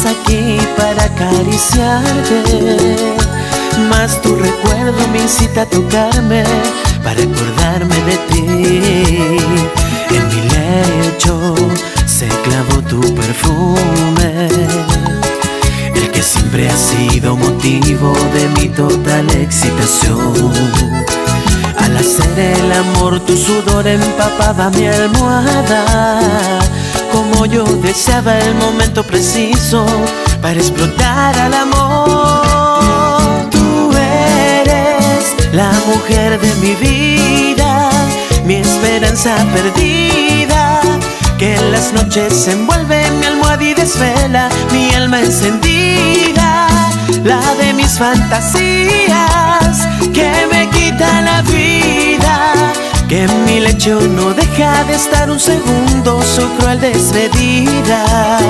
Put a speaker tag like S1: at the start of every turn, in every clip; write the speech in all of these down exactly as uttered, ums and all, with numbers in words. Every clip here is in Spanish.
S1: aquí para acariciarte, mas tu recuerdo me incita a tocarme para acordarme de ti. En mi lecho se clavó tu perfume, el que siempre ha sido motivo de mi total excitación. Al hacer el amor tu sudor empapaba mi almohada, como yo deseaba el momento preciso para explotar al amor. Tú eres la mujer de mi vida, mi esperanza perdida, que en las noches se envuelve en mi almohada y desvela mi alma encendida, la de mis fantasías, que me quita la vida, que en mi lecho no deja de estar un segundo su cruel despedida.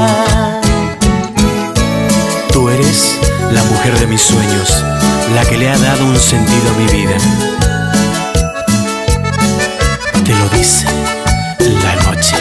S2: Tú eres la mujer de mis sueños, la que le ha dado un sentido a mi vida. Te lo dice la noche.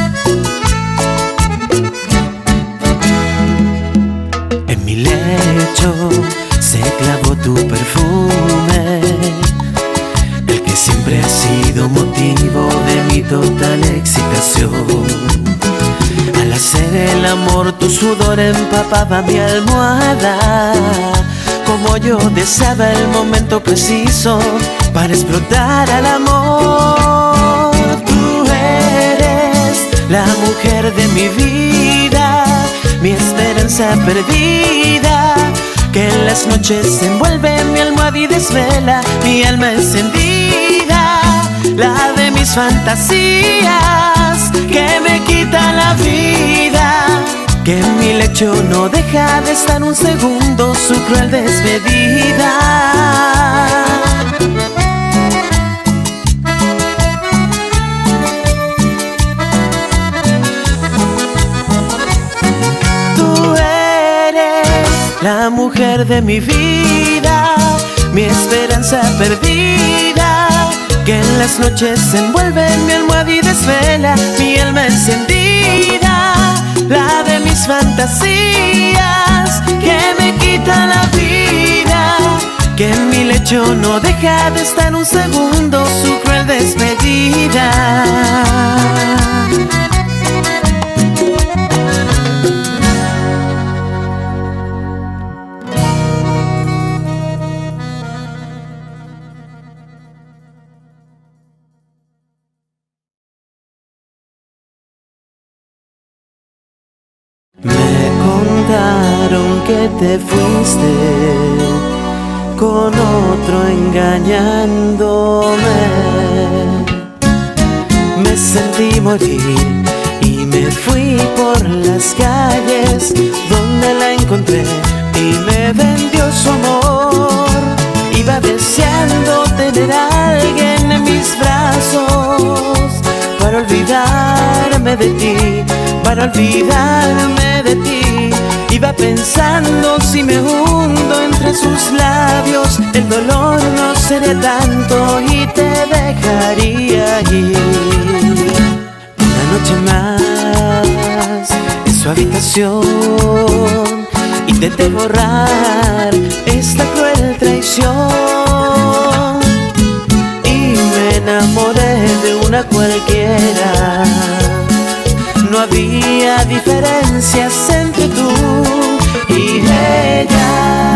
S1: En mi lecho se clavó tu perfume, el que siempre ha sido motivo de mi total excitación. Al hacer el amor tu sudor empapaba mi almohada, como yo deseaba el momento preciso para explotar al amor. Tú eres la mujer de mi vida, mi esperanza perdida, que en las noches se envuelve en mi almohada y desvela mi alma encendida, la de mis fantasías, que me quita la vida, que en mi lecho no deja de estar un segundo su cruel despedida. Tú eres la mujer de mi vida, mi esperanza perdida, que en las noches se envuelve en mi almohada y desvela mi alma encendida, la de mis fantasías, que me quita la vida, que en mi lecho no deja de estar un segundo su cruel despedida. Me contaron que te fuiste con otro engañándome. Me sentí morir y me fui por las calles donde la encontré y me vendió su amor. Iba deseando tener a alguien en mis brazos para olvidarme de ti, para olvidarme de ti. Iba pensando si me hundo entre sus labios, el dolor no sería tanto y te dejaría ir. Una noche más en su habitación intenté borrar esta cruel traición y me enamoré de una cualquiera. No había diferencias entre tú y ella,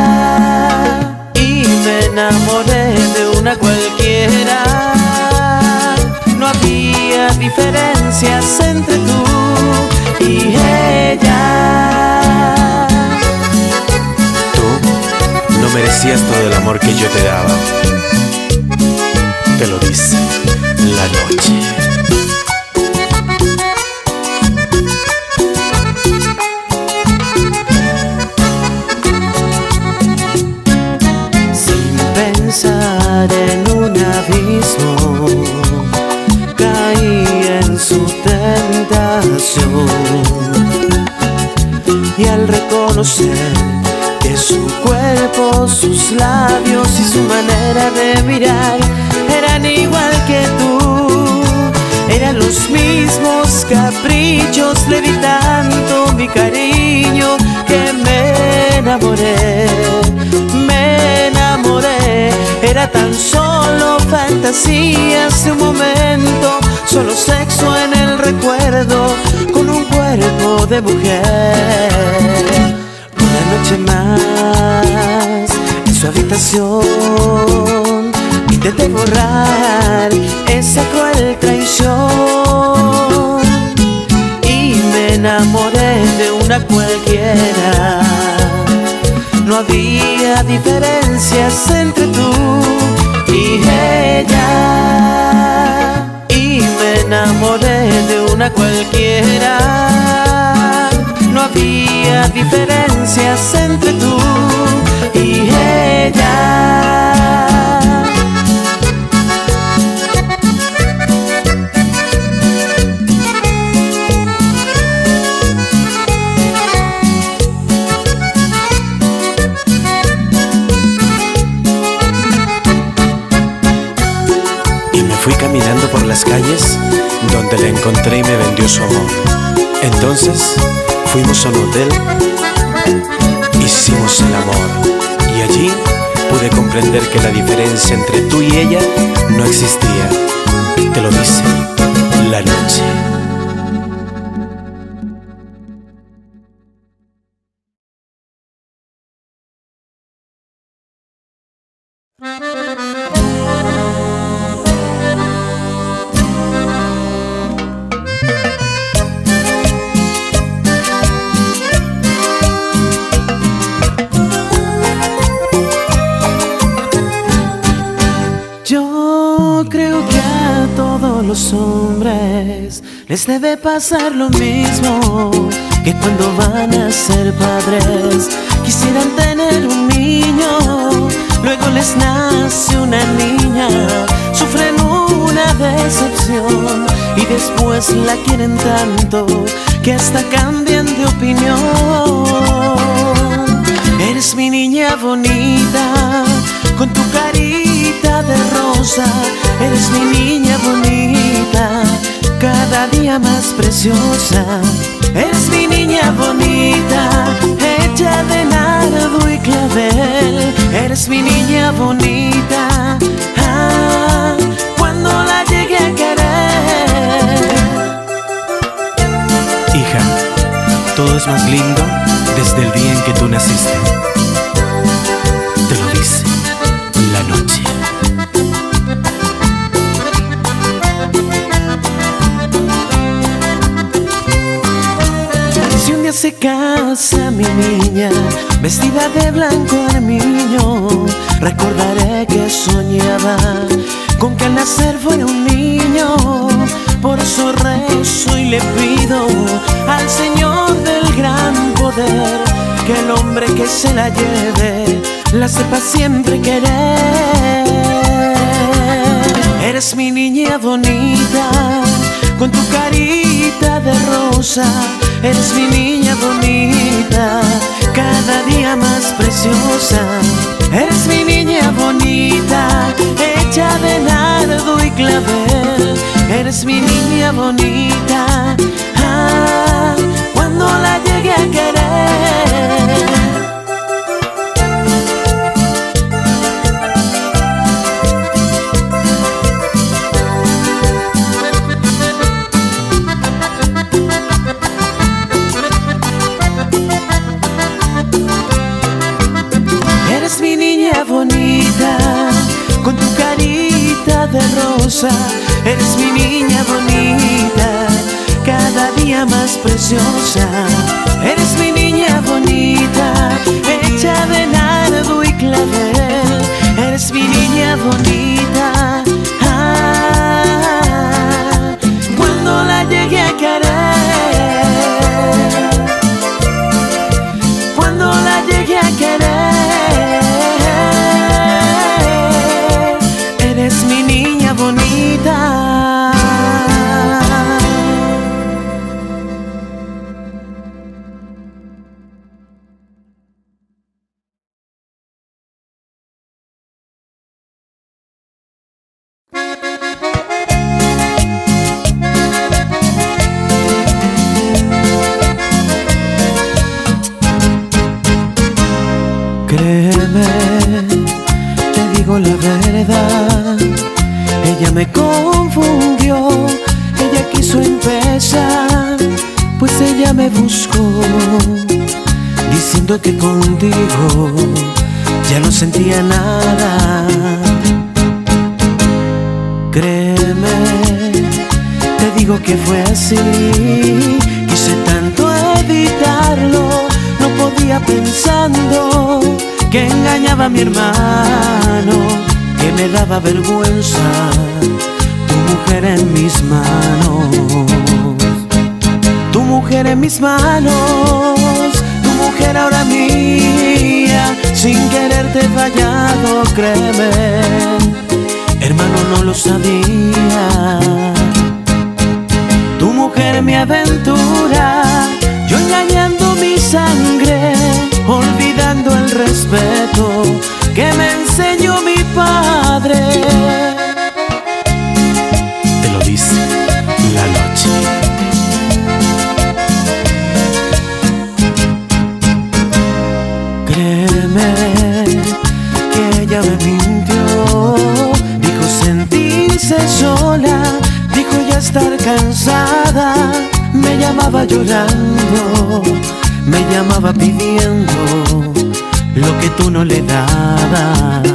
S1: y me enamoré de una cualquiera. No había diferencias entre tú y ella.
S2: Tú no merecías todo el amor que yo te daba. Te lo dice la noche.
S1: En un abismo caí en su tentación, y al reconocer que su cuerpo, sus labios y su manera de mirar eran igual que tú, eran los mismos caprichos, le di tanto mi cariño que enamoré, me enamoré. Era tan solo fantasías de un momento, solo sexo en el recuerdo, con un cuerpo de mujer. Una noche más en su habitación intenté borrar esa cruel traición y me enamoré de una cualquiera. No había diferencias entre tú y ella, y me enamoré de una cualquiera. No había diferencias entre tú y ella.
S2: Fui caminando por las calles donde la encontré y me vendió su amor. Entonces fuimos a un hotel, hicimos el amor y allí pude comprender que la diferencia entre tú y ella no existía. Te lo dice la noche.
S1: Yo creo que a todos los hombres les debe pasar lo mismo, que cuando van a ser padres quisieran tener un niño, luego les nace una niña, sufren una decepción y después la quieren tanto que hasta cambian de opinión. Eres mi niña bonita, con tu carita de rosa, eres mi niña bonita, cada día más preciosa. Eres mi niña bonita, hecha de nardo y clavel, eres mi niña bonita, ah, cuando la llegue a querer.
S2: Hija, todo es más lindo desde el día en que tú naciste. Te lo dice la noche.
S1: Si un día se casa mi niña, vestida de blanco armiño, recordaré que soñaba con que al nacer fuera un niño. Por eso rezo y le pido al Señor del gran poder que el hombre que se la lleve la sepa siempre querer. Eres mi niña bonita, con tu carita de rosa, eres mi niña bonita, cada día más preciosa. Eres mi niña bonita, hecha de nardo y clavel, eres mi niña bonita, ah, cuando la llegue a querer. Eres mi niña bonita, con tu carita de rosa, eres mi niña bonita, cada día más preciosa. Eres mi niña bonita, hecha de nardo y clavel, eres mi niña bonita, ah, cuando la llegue a querer, cuando la llegue a querer, eres mi niña bonita. digo la verdad, ella me confundió, ella quiso empezar, pues ella me buscó, diciendo que contigo ya no sentía nada. Créeme, te digo que fue así, quise tanto evitarlo, no podía pensando que engañaba a mi hermano, que me daba vergüenza tu mujer en mis manos, tu mujer en mis manos, tu mujer ahora mía, sin quererte he fallado, créeme, hermano no lo sabía. Tu mujer mi aventura, yo engañando mi sangre, olvidando el respeto que me enseñó mi padre.
S2: Te lo dice la noche.
S1: Créeme que ella me mintió, dijo sentirse sola, dijo ya estar cansada, me llamaba llorando, me llamaba pidiendo lo que tú no le dabas.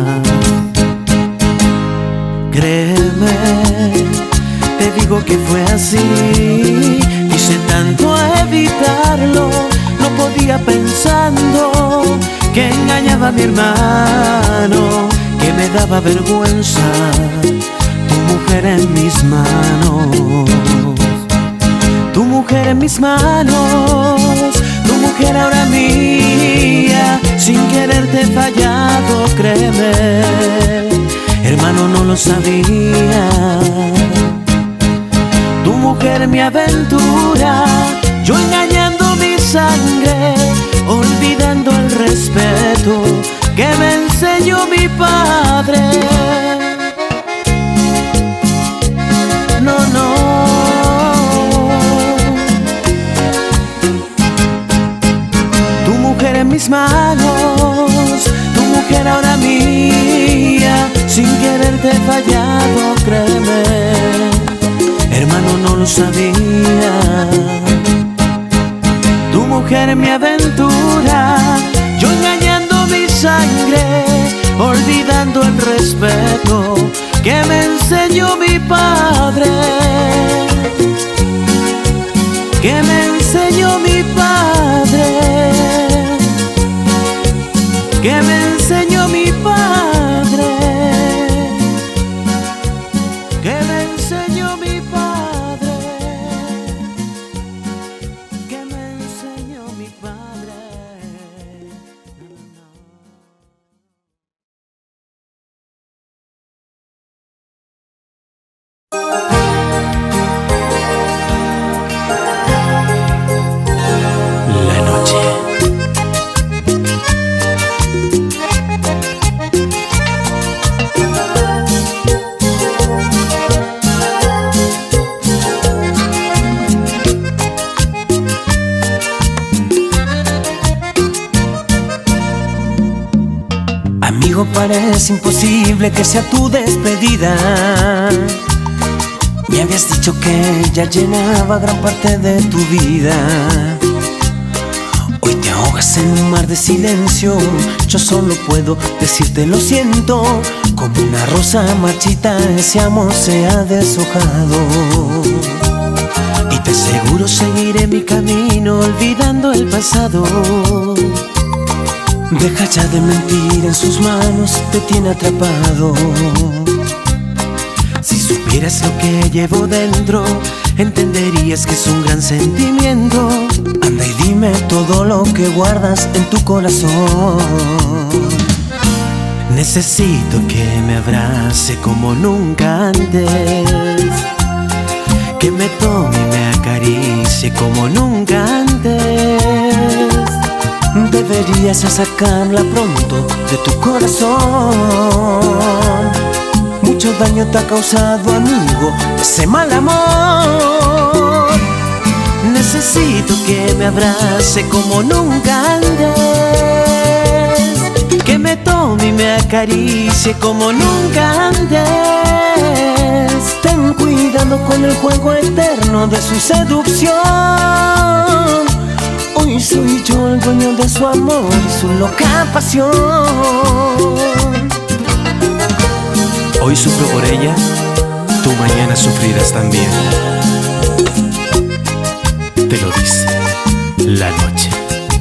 S1: Créeme, te digo que fue así, quise tanto evitarlo, no podía pensando que engañaba a mi hermano, que me daba vergüenza tu mujer en mis manos, tu mujer en mis manos, tu mujer ahora mía, sin quererte he fallado, créeme, hermano no lo sabía. Tu mujer mi aventura, yo engañando mi sangre, olvidando el respeto que me enseñó mi padre. No, no. Tu mujer en mis manos, tu mujer ahora mía, sin quererte he fallado, créeme, hermano no lo sabía. Tu mujer mi aventura, yo engañando mi sangre, olvidando el respeto que me enseñó mi padre, que me enseñó mi padre, que me enseñó mi padre, que me enseñó mi padre, que me enseñó mi padre. No, no, no.
S2: La noche.
S1: Amigo, parece imposible que sea tu despedida. Me habías dicho que ya llenaba gran parte de tu vida. Hoy te ahogas en un mar de silencio. Yo solo puedo decirte lo siento. Como una rosa marchita ese amor se ha deshojado. Y te aseguro seguiré mi camino olvidando el pasado. Deja ya de mentir, en sus manos te tiene atrapado. Si supieras lo que llevo dentro, entenderías que es un gran sentimiento. Anda y dime todo lo que guardas en tu corazón. Necesito que me abrace como nunca antes, que me tome y me acaricie como nunca antes. Deberías sacarla pronto de tu corazón. Mucho daño te ha causado, amigo, ese mal amor. Necesito que me abrace como nunca antes, que me tome y me acaricie como nunca antes.
S3: Ten cuidado con el juego eterno de su seducción. Hoy soy yo el dueño de su amor y su loca pasión.
S2: Hoy sufro por ella, tú mañana sufrirás también. Te lo dice la noche.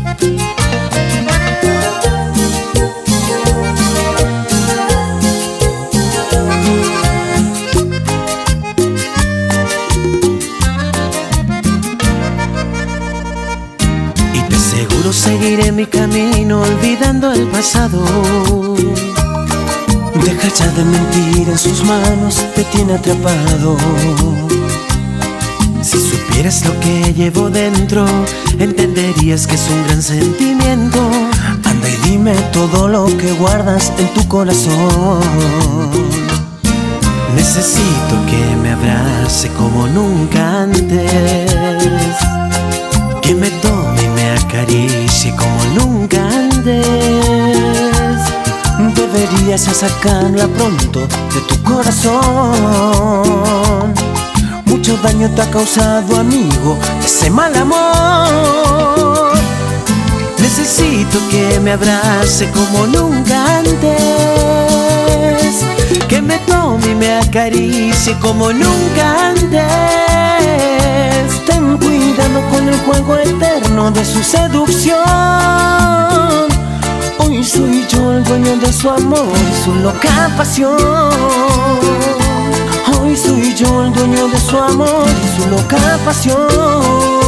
S1: Y te aseguro seguiré mi camino olvidando el pasado.
S3: Deja ya de mentir, en sus manos te tiene atrapado.
S1: Si supieras lo que llevo dentro, entenderías que es un gran sentimiento.
S3: Anda y dime todo lo que guardas en tu corazón.
S1: Necesito que me abrace como nunca antes, que me tome y me acaricie como nunca antes.
S3: Deberías sacarla pronto de tu corazón. Mucho daño te ha causado, amigo, ese mal amor.
S1: Necesito que me abrace como nunca antes, que me tome y me acaricie como nunca antes.
S3: Ten cuidado con el juego eterno de su seducción. Hoy soy yo el dueño de su amor y su loca pasión. Hoy soy yo el dueño de su amor y su loca pasión.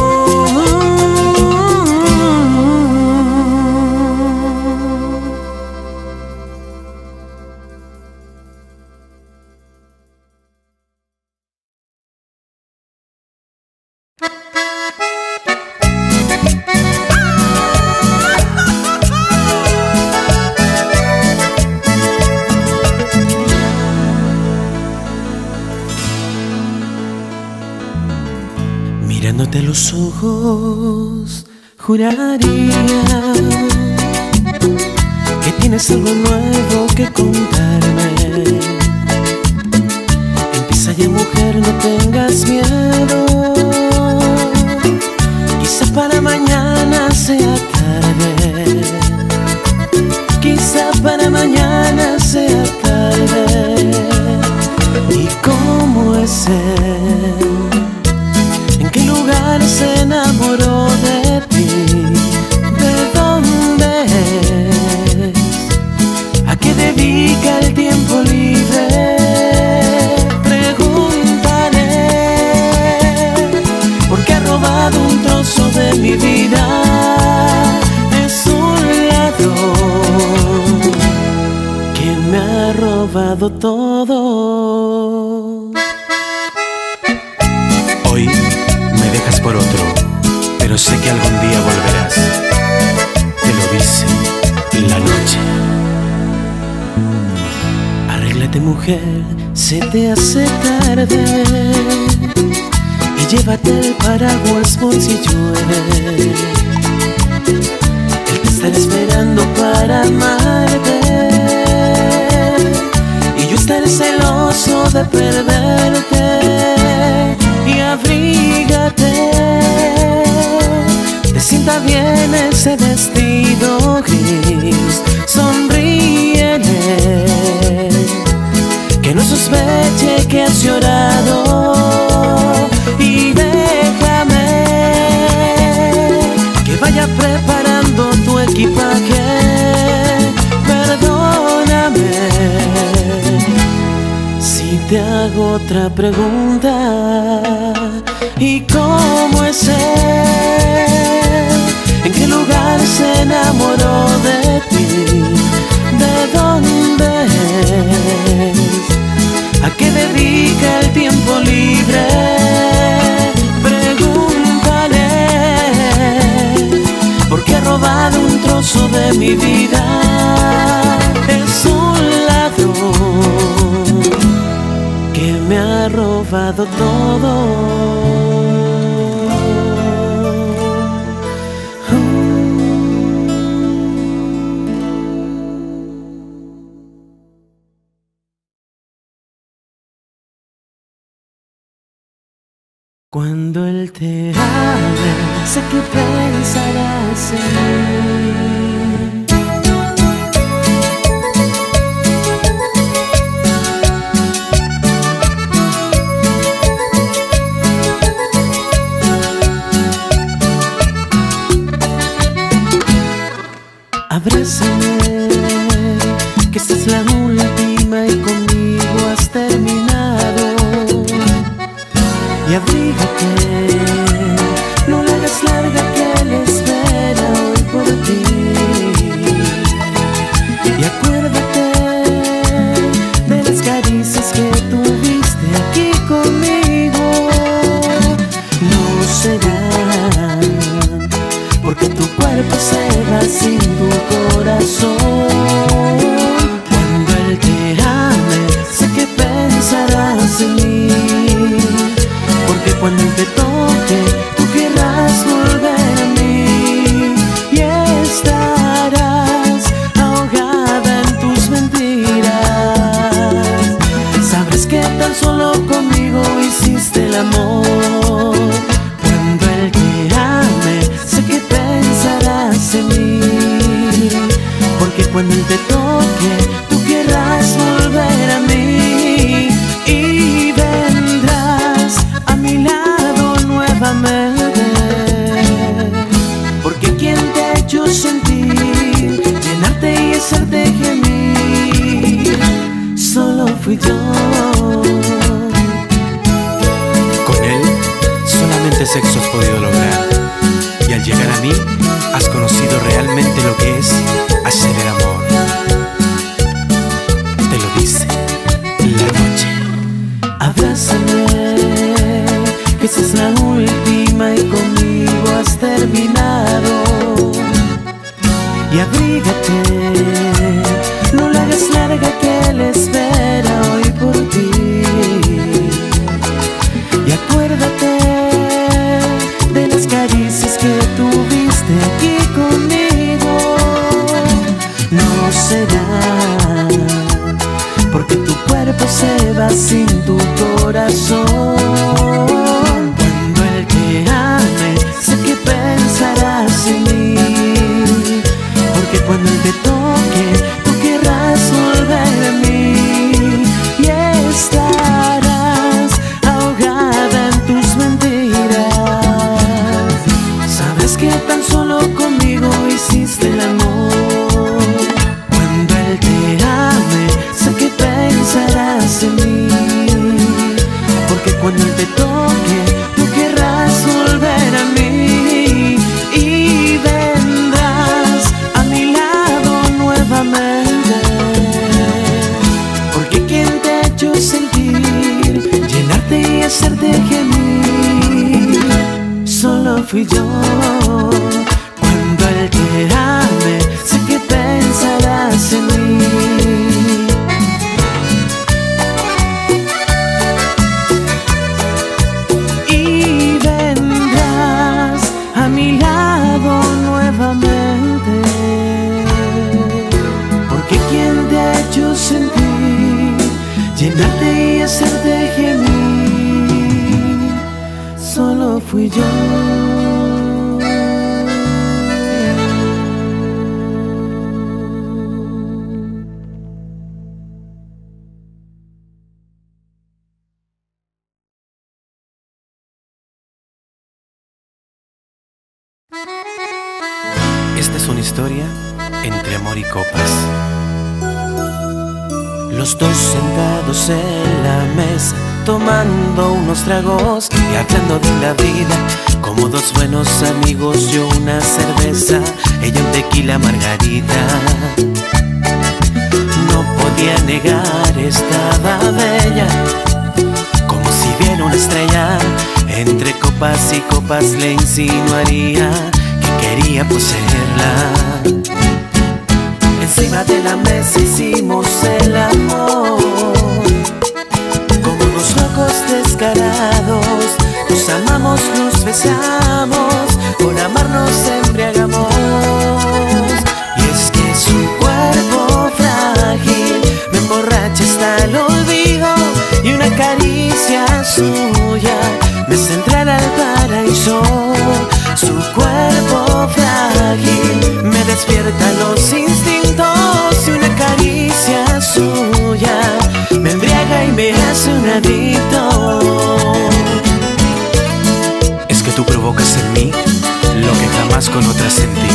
S1: Mirándote los ojos, juraría que tienes algo nuevo que contarme. Empieza ya, mujer, no tengas miedo. Quizá para mañana sea tarde, quizá para mañana sea tarde. ¿Y cómo es él? ¿En qué lugar se enamoró de ti? ¿De dónde es? ¿A qué dedica el tiempo libre? Pregúntale, porque ha robado un trozo de mi vida. Es un ladrón que me ha robado todo.
S2: Hoy me dejas por otro, pero sé que algún día volverás. Te lo dice la noche.
S1: Arréglate, mujer, se te hace tarde, y llévate el paraguas por si llueve. Él te estará esperando para amarte, y yo estaré celoso de perderte. Y abrígate, te sienta bien ese vestido gris. Sonríele, que no sospeche que has llorado. Y déjame que vaya preparando tu equipaje. Perdóname si te hago otra pregunta. ¿Y cómo es él? ¿En qué lugar se enamoró de ti? ¿De dónde es? ¿A qué dedica el tiempo libre? Pregúntale, porque ha robado un trozo de mi vida. Es un ladrón que me ha robado todo. Cuando él te hable, sé que pensarás en mí. Abrázame, que esta es la última y conmigo has terminado. Y abrígate, no la hagas larga que él espera hoy por ti. Y acuérdate de las caricias que tuviste aquí conmigo. No serán, porque tu cuerpo se va sin tu corazón. Cuando él te ame, sé que pensarás en mí. Porque cuando él te toque, tú querrás volver a mí. Y estarás ahogada en tus mentiras. Sabrás que tan solo conmigo hiciste el amor. Cuando él te ame, sé que pensarás en mí. Porque cuando él te toque, tú querrás volver a mí. Y vendrás a mi lado nuevamente. Porque quien te ha hecho sentir, llenarte y hacerte gemir, solo fui yo.
S2: Con él solamente sexo has podido lograr. Y al llegar a mí, has conocido realmente lo que es hacer el amor. Te lo dice la noche.
S1: Abrázame, que esa es la última y conmigo has terminado. Y abrígate, no la hagas larga que él espera hoy por ti. Y acuérdate de las caricias que tuviste aquí conmigo. No será, porque tu cuerpo se va sin tu corazón. Cuando él te ame, sé que pensarás en mí. Porque cuando él te toque, tú querrás volver a mí. Y estarás ahogada en tus mentiras. Sabes que tan solo conmigo hiciste el amor. Cuando él te ame, sé que pensarás en mí. Porque cuando él te toque, tú querrás volver a mí. Y vendrás a mi lado nuevamente. Porque quien te ha hecho sentir, llenarte y hacerte gemir, solo fui yo. Cuando él te ame, sé que pensarás en mí. Y vendrás a mi lado nuevamente. Porque quien te ha hecho sentir, llenarte y hacerte gemir, solo fui yo.
S2: Esta es una historia entre amor y copas.
S1: Los dos sentados en la mesa, tomando unos tragos y hablando de la vida, como dos buenos amigos. Yo una cerveza, ella un tequila margarita. No podía negar, estaba bella, como si viera una estrella. Entre copas y copas le insinuaría que quería poseerla. Encima de la mesa hicimos el amor, como dos locos descarados. Nos amamos, nos besamos, por amarnos embriagamos. Y es que su cuerpo frágil me emborracha hasta el olvido, y una caricia suya me hace entrar los instintos y una caricia suya me embriaga y me hace un adicto.
S2: Es que tú provocas en mí lo que jamás con otras sentí.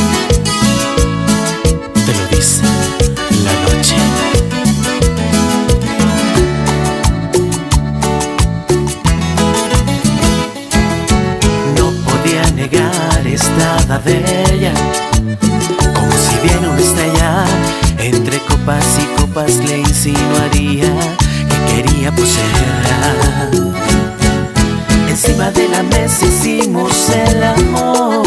S2: Te lo dice la noche.
S1: No podía negar, estaba bella, como si viera una estrella. Entre copas y copas le insinuaría que quería poseerla. Encima de la mesa hicimos el amor,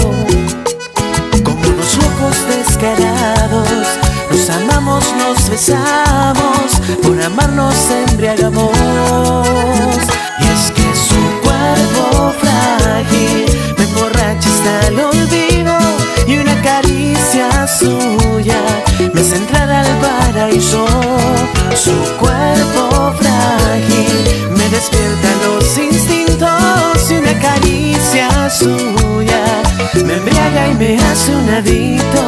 S1: como los locos descarados. Nos amamos, nos besamos, por amarnos embriagamos. Y es que su cuerpo frágil me emborracha hasta el olvido, y una caricia suya me hace entrar al paraíso. Su cuerpo frágil me despierta los instintos, y una caricia suya me embriaga y me hace un adicto.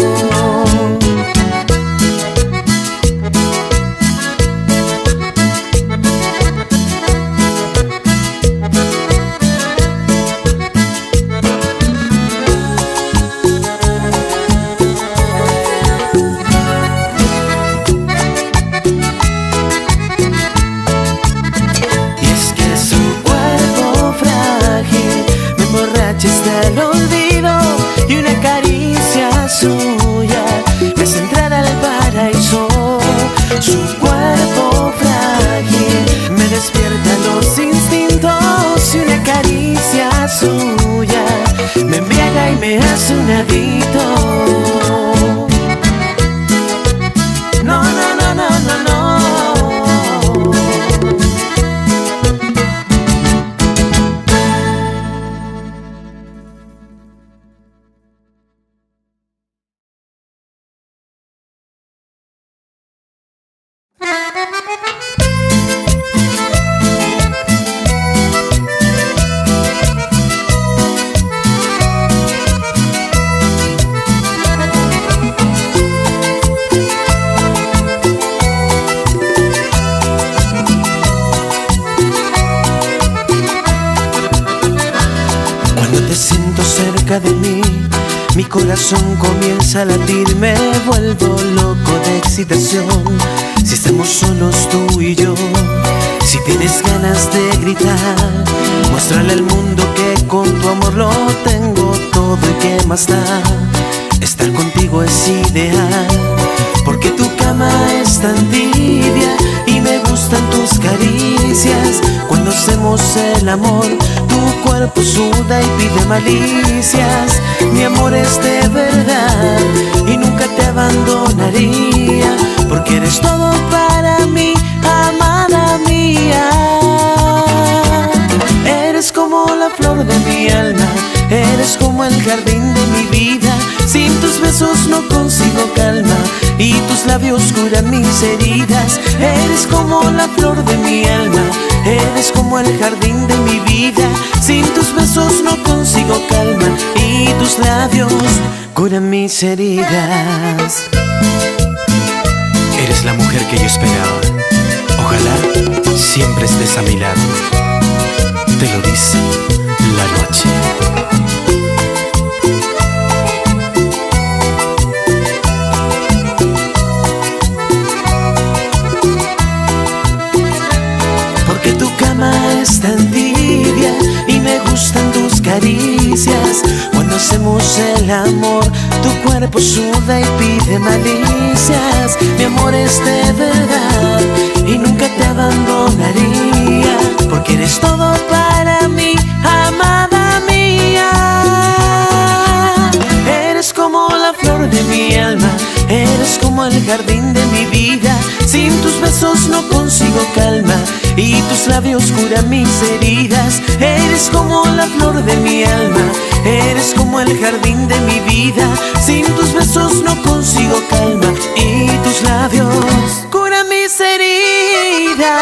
S1: Hasta el olvido, y una caricia suya me hace entrar al paraíso. Su cuerpo frágil me despierta los instintos, y una caricia suya me embriaga y me hace un adicto. No, no, no, no, no, no. De mí, mi corazón comienza a latir, me vuelvo loco de excitación. Si estamos solos tú y yo, si tienes ganas de gritar, muéstrale al mundo que con tu amor lo tengo todo y que más da. Estar contigo es ideal, porque tu cama es tan tibia y me gustan tus caricias. Cuando hacemos el amor, tu cuerpo suda y pide malicias. Mi amor es de verdad y nunca te abandonaría, porque eres todo para mí, amada mía. Eres como la flor de mi alma, eres como el jardín de mi vida. Sin tus besos no consigo calma y tus labios curan mis heridas. Eres como la flor de mi alma, eres como el jardín de mi vida. Sin tus besos no consigo calma y tus labios curan mis heridas.
S2: Eres la mujer que yo esperaba, ojalá siempre estés a mi lado. Te lo dice la noche.
S1: Porque tu cama es tan tibia y me gustan tus caricias. Cuando hacemos el amor, tu cuerpo suda y pide malicias. Mi amor es de verdad y nunca te abandonaría, porque eres todo para mí, amada mía. Eres como la flor de mi alma, eres como el jardín de mi vida. Sin tus besos no consigo calma y tus labios curan mis heridas. Eres como la flor de mi alma, eres como el jardín de mi vida. Sin tus besos no consigo calma y tus labios curan mis heridas.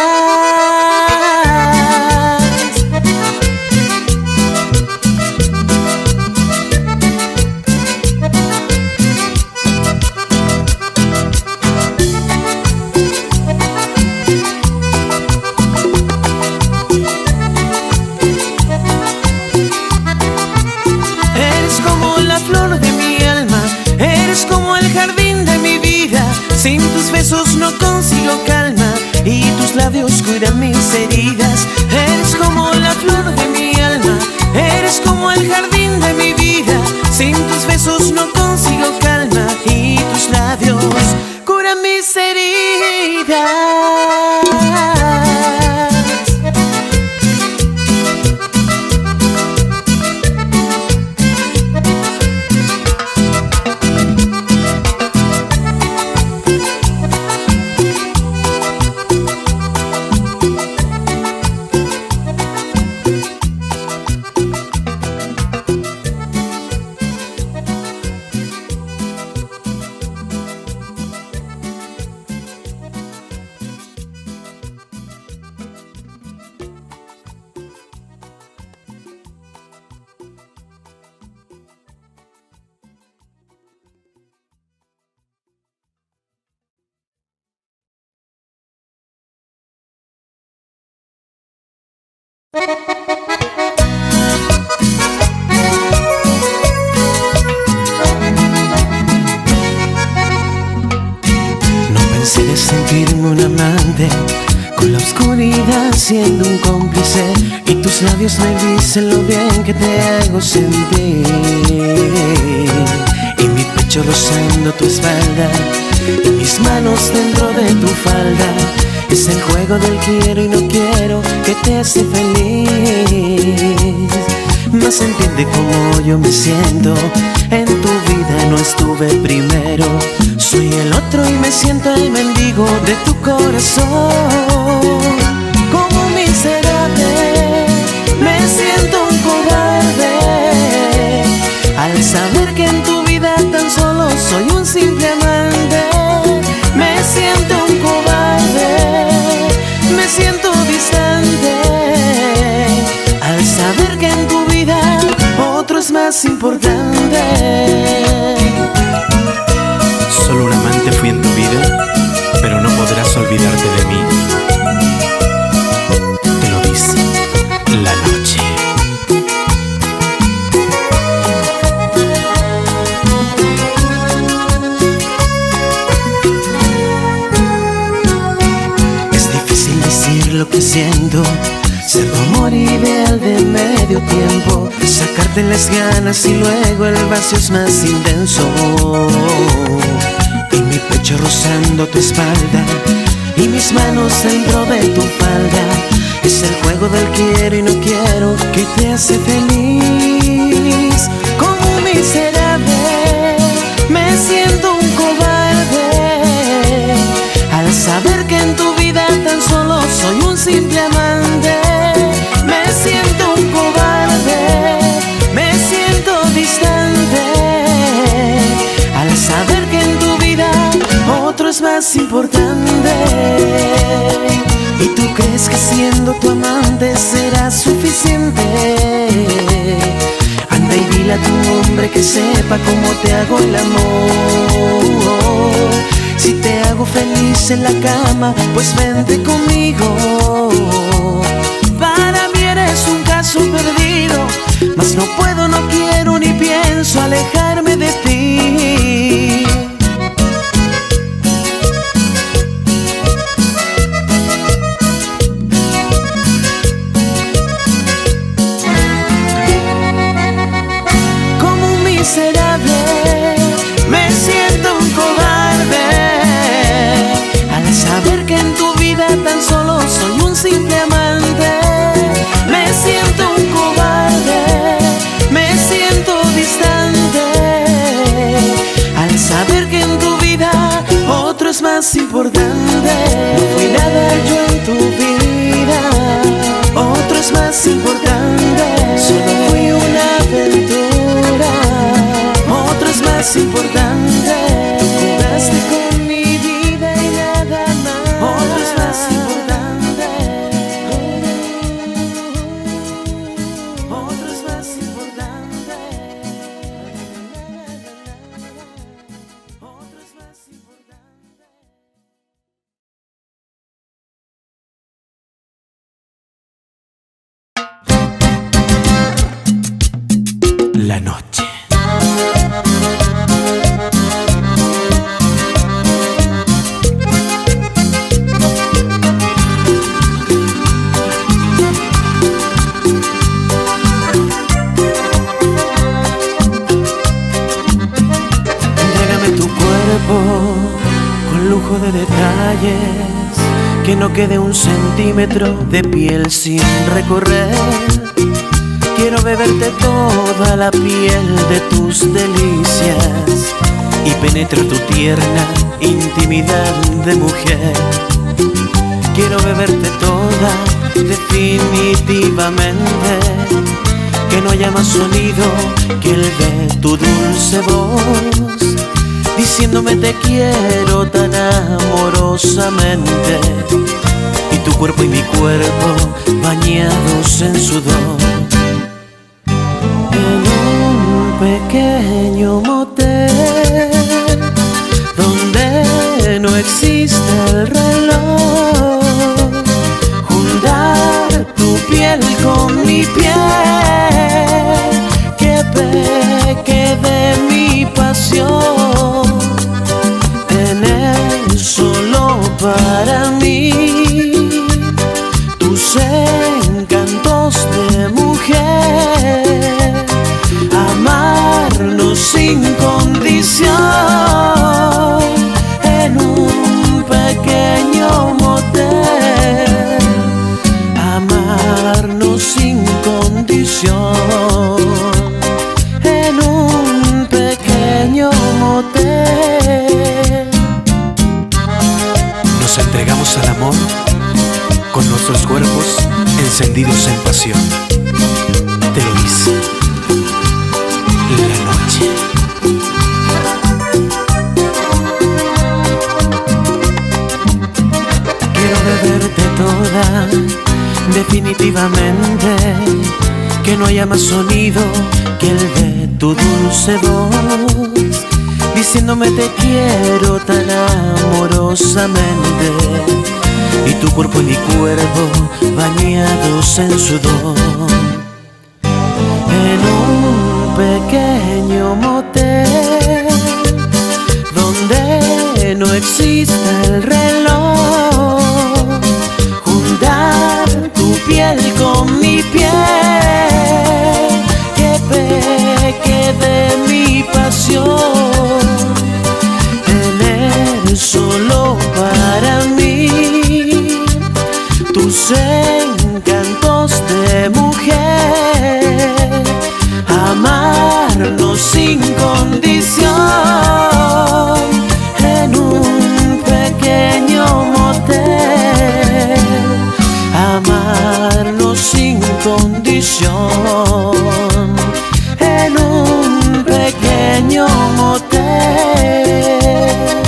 S1: Sin tus besos no consigo calma y tus labios curan mis heridas. Eres como la flor de mi alma, eres como el jardín de mi vida. Sin tus besos no consigo calma y tus labios curan mis heridas. No pensé de sentirme un amante, con la oscuridad siendo un cómplice, y tus labios me dicen lo bien que te hago sentir, y mi pecho rozando tu espalda, y mis manos dentro de tu falda. Es el juego del quiero y no quiero que te hace feliz. No se entiende cómo yo me siento. En tu vida no estuve primero. Soy el otro y me siento el mendigo de tu corazón. Como miserable me siento un cobarde al saber que en tu vida tan solo soy un simple amante. Me siento un cobarde, me siento distante al saber que en tu vida otro es más importante.
S2: Solo un amante fui en tu vida, pero no podrás olvidarte de mí. Te lo dice la noche.
S1: Lo que siento, ser tu amor ideal de medio tiempo, sacarte las ganas y luego el vacío es más intenso. Y mi pecho rozando tu espalda y mis manos dentro de tu falda. Es el juego del quiero y no quiero que te hace feliz. Como un miserable me siento un cobarde al saber que en tu vida tan solo soy un simple amante. Me siento un cobarde, me siento distante al saber que en tu vida otro es más importante. ¿Y tú crees que siendo tu amante será suficiente? Anda y dile a tu hombre que sepa cómo te hago el amor. Si te hago feliz en la cama, pues vente conmigo. Para mí eres un caso perdido, mas no puedo, no quiero ni pienso alejarme de ti. Como un miserable me siento un cobarde al saber que en tu vida tan solo soy un simple amante. Me siento un cobarde, me siento distante al saber que en tu vida otro es más importante. No fui nada yo en tu vida, otro es más importante. Solo fui una aventura, otro es más importante. Jugaste con mi vida y nada más, otro es más importante. Otro es más importante. Otro es más importante. cuerpo con lujo de detalles, que no quede un centímetro de piel sin recorrer. Quiero beberte toda la piel de tus delicias y penetrar tu tierna intimidad de mujer. Quiero beberte toda definitivamente, que no haya más sonido que el de tu dulce voz, diciéndome te quiero tan amorosamente, y tu cuerpo y mi cuerpo bañados en sudor. En un pequeño motel donde no existe el reloj, juntar tu piel con mi piel, que peque de mi pasión, tener solo para mí tus encantos de mujer, amarnos sin condición en un pequeño motel, amarnos sin condición en un pequeño motel.
S2: Nos entregamos al amor con nuestros cuerpos encendidos en pasión. Te lo dice la noche.
S1: Quiero beberte toda definitivamente, que no haya más sonido que el de tu dulce voz, diciéndome te quiero tan amorosamente, y tu cuerpo y mi cuerpo bañados en sudor. En un pequeño motel donde no existe el reloj, juntar tu piel con mi piel, que peque de mi pasión, tener solo para mí tus encantos de mujer, amarnos sin condición en un pequeño motel, amarnos sin condición en un pequeño motel.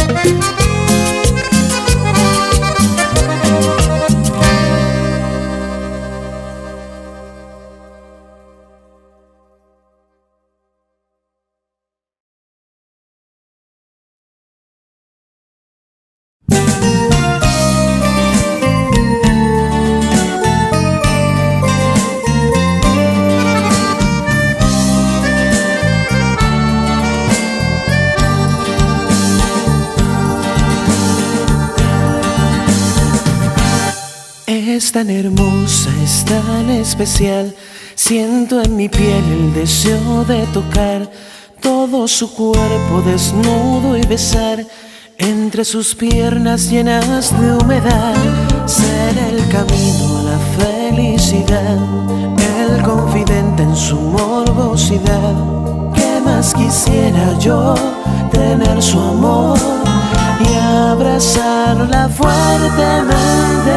S1: Es tan hermosa, es tan especial, siento en mi piel el deseo de tocar todo su cuerpo desnudo y besar entre sus piernas llenas de humedad, ser el camino a la felicidad, el confidente en su morbosidad. ¿Qué más quisiera yo? Tener su amor y abrazarla fuertemente.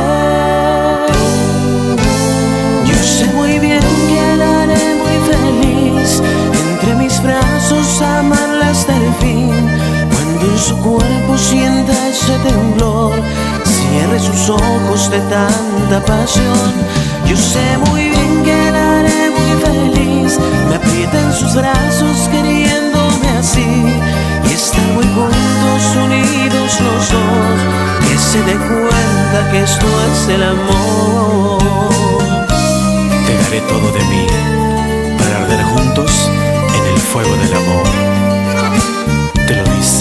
S1: Yo sé muy bien que la haré muy feliz, entre mis brazos amarla hasta el fin. Cuando en su cuerpo sienta ese temblor, cierre sus ojos de tanta pasión. Yo sé muy bien que la haré muy feliz, me aprieta en sus brazos queriéndome así, y estar muy juntos, unidos los dos, que se dé cuenta que esto es el amor.
S2: Te daré todo de mí para arder juntos en el fuego del amor. Te lo dice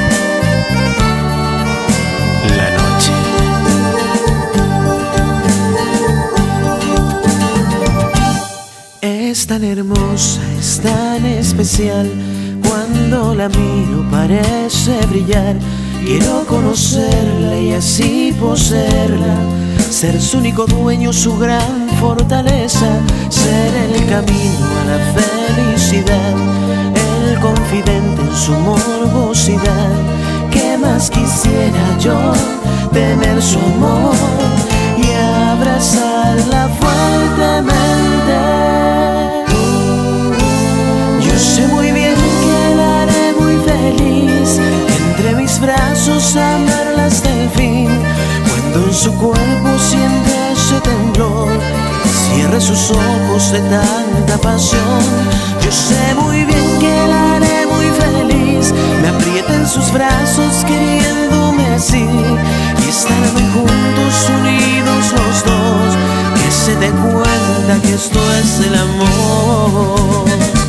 S2: la noche.
S1: Es tan hermosa, es tan especial, cuando Cuando la miro parece brillar. Quiero conocerla y así poseerla, ser su único dueño, su gran fortaleza, ser el camino a la felicidad, el confidente en su morbosidad. ¿Qué más quisiera yo? Tener su amor y abrazarla fuertemente. Yo sé muy bien que la haré muy feliz, entre mis brazos amarla hasta el fin. Cuando en su cuerpo siente ese temblor, cierre sus ojos de tanta pasión. Yo sé muy bien que la haré muy feliz, me aprieta en sus brazos queriéndome así, y estar muy juntos, unidos los dos, que se dé cuenta que esto es el amor.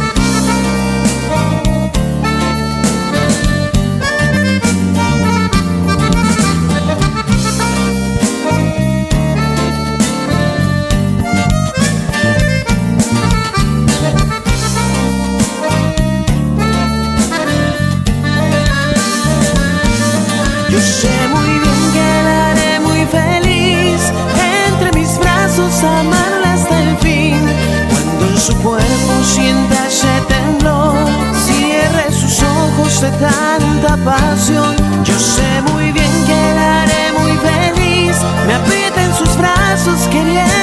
S1: Yo sé muy bien que la haré muy feliz, entre mis brazos amarla hasta el fin. Cuando en su cuerpo sienta ese temblor, cierre sus ojos de tanta pasión. Yo sé muy bien que la haré muy feliz, me aprieta en sus brazos queriendo